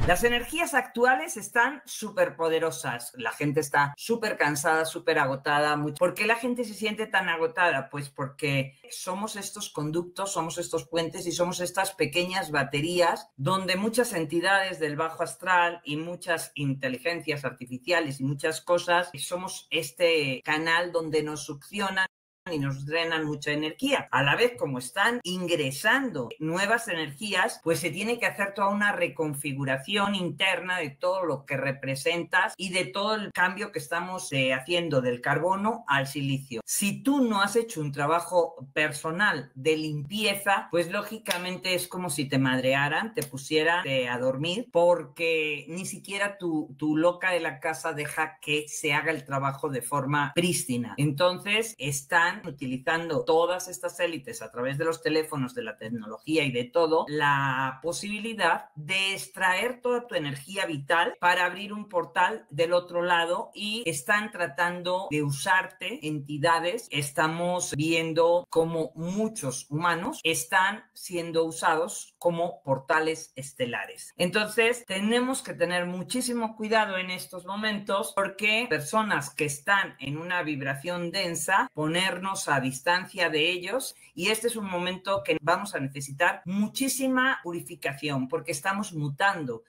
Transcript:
Las energías actuales están súper poderosas. La gente está súper cansada, súper agotada. ¿Por qué la gente se siente tan agotada? Pues porque somos estos conductos, somos estos puentes y somos estas pequeñas baterías donde muchas entidades del bajo astral y muchas inteligencias artificiales y muchas cosas, somos este canal donde nos succionan y nos drenan mucha energía. A la vez, como están ingresando nuevas energías, pues se tiene que hacer toda una reconfiguración interna de todo lo que representas y de todo el cambio que estamos haciendo del carbono al silicio. Si tú no has hecho un trabajo personal de limpieza, pues lógicamente es como si te madrearan, te pusieran a dormir, porque ni siquiera tu loca de la casa deja que se haga el trabajo de forma prístina. Entonces, están utilizando todas estas élites a través de los teléfonos, de la tecnología y de todo, la posibilidad de extraer toda tu energía vital para abrir un portal del otro lado, y están tratando de usarte entidades. Estamos viendo cómo muchos humanos están siendo usados como portales estelares. Entonces, tenemos que tener muchísimo cuidado en estos momentos, porque personas que están en una vibración densa, ponernos a distancia de ellos, y este es un momento que vamos a necesitar muchísima purificación porque estamos mutando